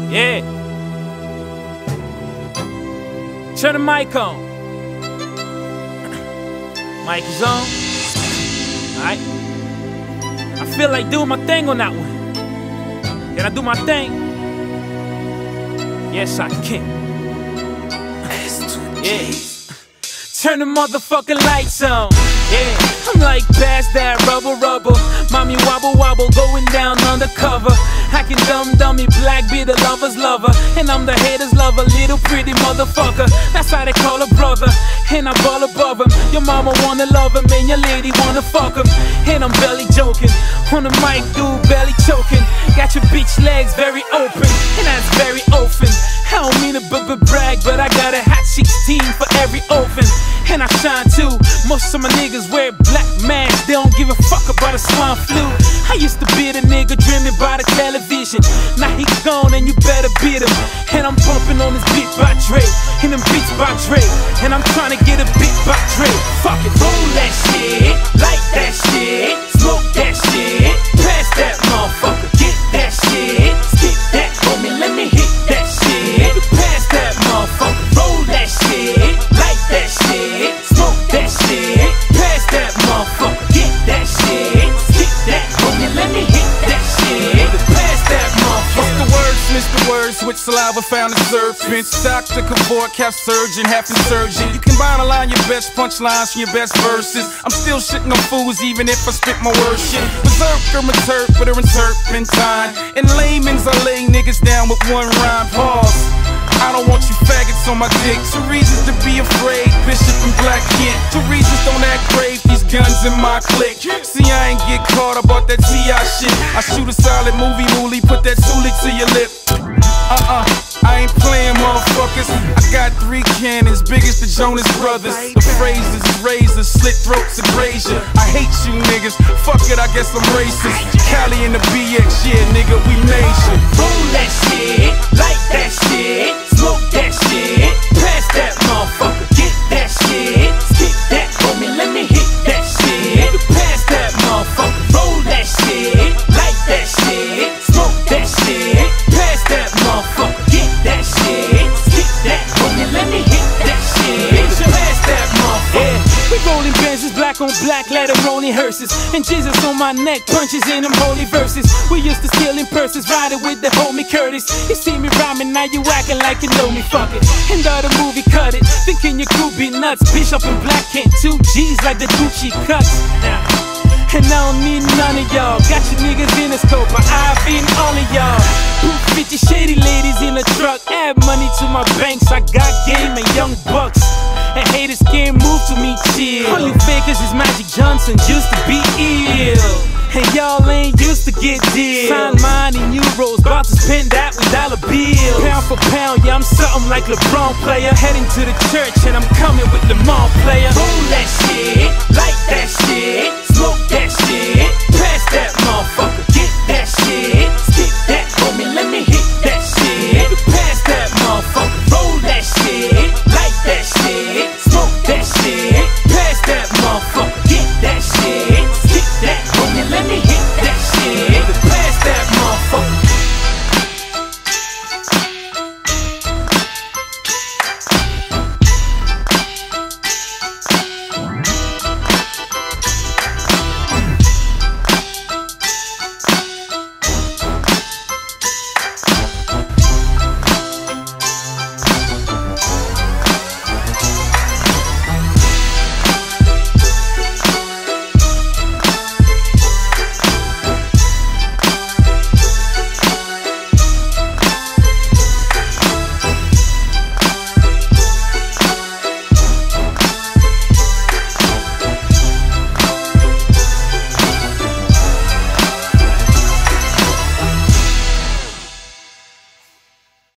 Yeah. Turn the mic on. Mic is on. Alright. I feel like doing my thing on that one. Can I do my thing? Yes, I can. Yeah. Turn the motherfucking lights on. Yeah, I'm like past that rubble. Mommy wobble going down undercover. I can dummy black be the lover's lover, and I'm the hater's lover, little pretty motherfucker. That's how they call a brother, and I ball above him. Your mama wanna love him, and your lady wanna fuck him. And I'm belly joking, on the mic dude belly choking. Got your bitch legs very open, and that's very often. I don't mean to brag, but I got a hot 16 for every oven. And I shine too. Most of my niggas wear black masks, they don't give a fuck about a swine flu. I used to be the nigga dreaming by the television. Now he gone and you better beat him. And I'm bumping on this beat by Dre, and them beats by Dre. And I'm trying to get a beat by Dre. Fuck it, roll that shit, light that shit, smoke that shit, pass that motherfucker, get that shit, skip that homie, let me hit that shit. Pass that motherfucker, roll that shit, light that shit, smoke that shit, pass that motherfucker, get that shit, skip that homie, let me hit that shit. Pass that motherfucker. What's the words? Miss the words, switch saliva found in serpents. Dr. Cavort, cap surgeon, half insurgent. You can bind a line your best punchlines from your best verses. I'm still shitting on fools even if I spit my worst shit. Berserker, interpreter, and turpentine. And layman's I lay niggas down with one rhyme. Pause. I don't want you faggots on my dick. Two reasons to be afraid, Bishop and Black Kent. Two reasons don't act brave, these guns in my clique. See, I ain't get caught about that T.I. shit. I shoot a solid movie, moolie, put that toolie to your lip. I ain't playing, motherfuckers. I got 3 cannons, big as the Jonas Brothers. The phrases, razors, slit throats, abrasion. I hate you niggas, fuck it, I guess I'm racist. Cali in the BX, yeah, nigga, we nation. Roll that shit, light that shit, smoke that shit, pass that motherfucker, get that shit, skip that homie, let me hit that shit. Pass that motherfucker, roll that shit, light that shit, smoke that shit, pass that motherfucker, get that shit, skip that homie, let me hit that shit. Pass that motherfucker. Yeah, we rolling Benzes, black on black, let them rolling hearses, and Jesus on my neck, punches in them holy verses. We used to steal in purses, riding with the homie Curtis. You see me rhyming, now you acting like you know me, fuck it. And the movie cut it, thinking you could be nuts. Bishop and Black Kent, 2 G's like the Gucci cuts. And I don't need none of y'all. Got your niggas in a scope, but I've been all of y'all. 50 shady ladies in a truck, add money to my banks. I got game and young bucks, and haters can't move to me, chill. All you fakers is Magic Johnson, used to be ill. And y'all ain't used to get deals. Sign mine in euros, about to spend that with dollar bills. Pound for pound, yeah, I'm something like LeBron player. Heading to the church and I'm coming with Lamar player. Roll that shit, light that shit,